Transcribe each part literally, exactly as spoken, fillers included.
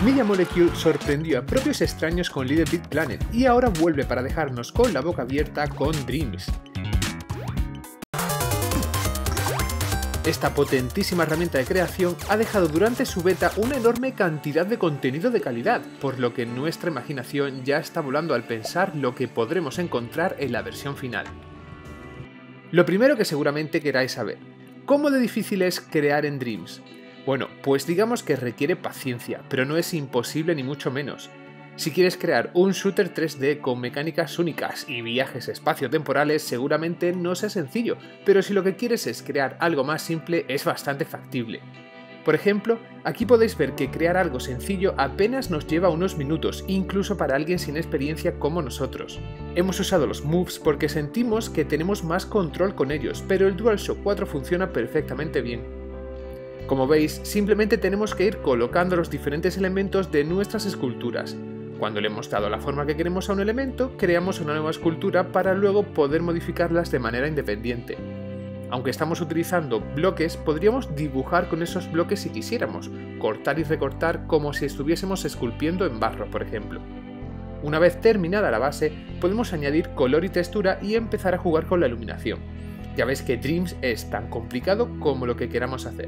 Media Molecule sorprendió a propios extraños con Little Big Planet y ahora vuelve para dejarnos con la boca abierta con Dreams. Esta potentísima herramienta de creación ha dejado durante su beta una enorme cantidad de contenido de calidad, por lo que nuestra imaginación ya está volando al pensar lo que podremos encontrar en la versión final. Lo primero que seguramente queráis saber, ¿cómo de difícil es crear en Dreams? Bueno, pues digamos que requiere paciencia, pero no es imposible ni mucho menos. Si quieres crear un shooter tres D con mecánicas únicas y viajes espaciotemporales, seguramente no sea sencillo, pero si lo que quieres es crear algo más simple, es bastante factible. Por ejemplo, aquí podéis ver que crear algo sencillo apenas nos lleva unos minutos, incluso para alguien sin experiencia como nosotros. Hemos usado los moves porque sentimos que tenemos más control con ellos, pero el DualShock cuatro funciona perfectamente bien. Como veis, simplemente tenemos que ir colocando los diferentes elementos de nuestras esculturas. Cuando le hemos dado la forma que queremos a un elemento, creamos una nueva escultura para luego poder modificarlas de manera independiente. Aunque estamos utilizando bloques, podríamos dibujar con esos bloques si quisiéramos, cortar y recortar como si estuviésemos esculpiendo en barro, por ejemplo. Una vez terminada la base, podemos añadir color y textura y empezar a jugar con la iluminación. Ya veis que Dreams es tan complicado como lo que queramos hacer.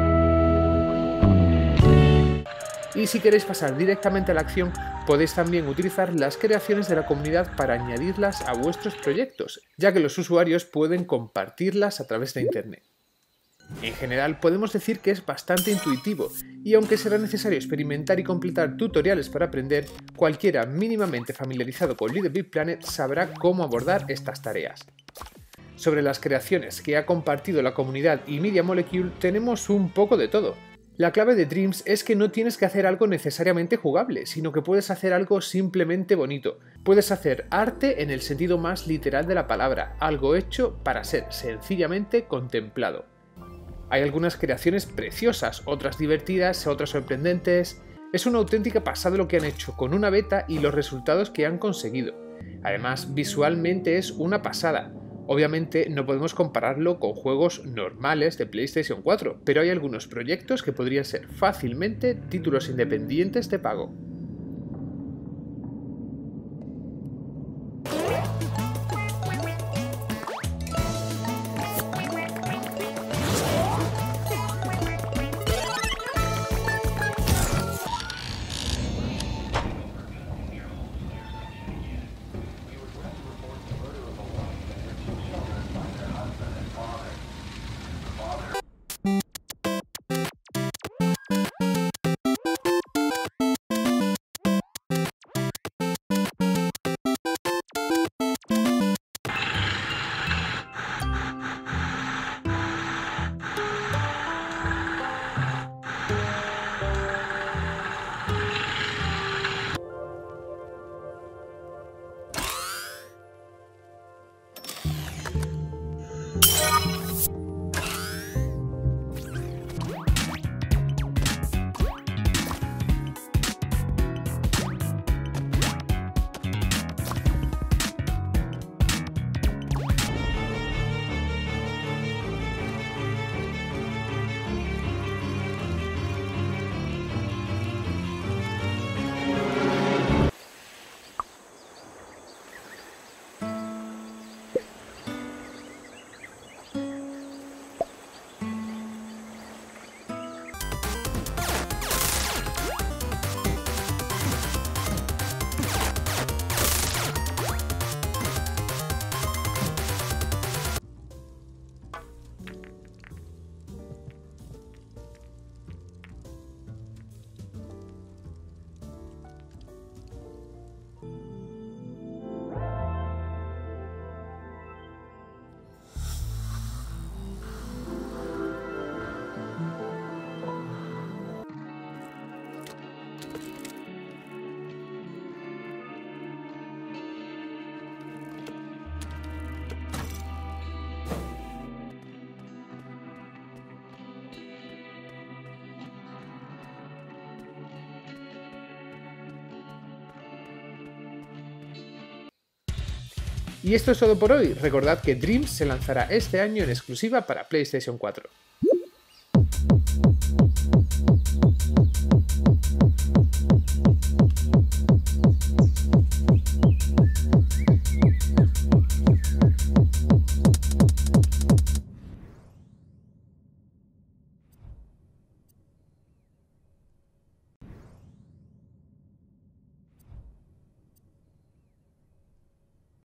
Y si queréis pasar directamente a la acción, podéis también utilizar las creaciones de la comunidad para añadirlas a vuestros proyectos, ya que los usuarios pueden compartirlas a través de internet. En general podemos decir que es bastante intuitivo, y aunque será necesario experimentar y completar tutoriales para aprender, cualquiera mínimamente familiarizado con Little Big Planet sabrá cómo abordar estas tareas. Sobre las creaciones que ha compartido la comunidad y Media Molecule tenemos un poco de todo. La clave de Dreams es que no tienes que hacer algo necesariamente jugable, sino que puedes hacer algo simplemente bonito. Puedes hacer arte en el sentido más literal de la palabra, algo hecho para ser sencillamente contemplado. Hay algunas creaciones preciosas, otras divertidas, otras sorprendentes. Es una auténtica pasada lo que han hecho con una beta y los resultados que han conseguido. Además, visualmente es una pasada. Obviamente no podemos compararlo con juegos normales de PlayStation cuatro, pero hay algunos proyectos que podrían ser fácilmente títulos independientes de pago. Y esto es todo por hoy, recordad que Dreams se lanzará este año en exclusiva para PlayStation cuatro.